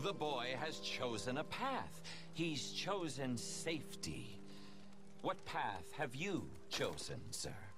The boy has chosen a path. He's chosen safety. What path have you chosen, sir?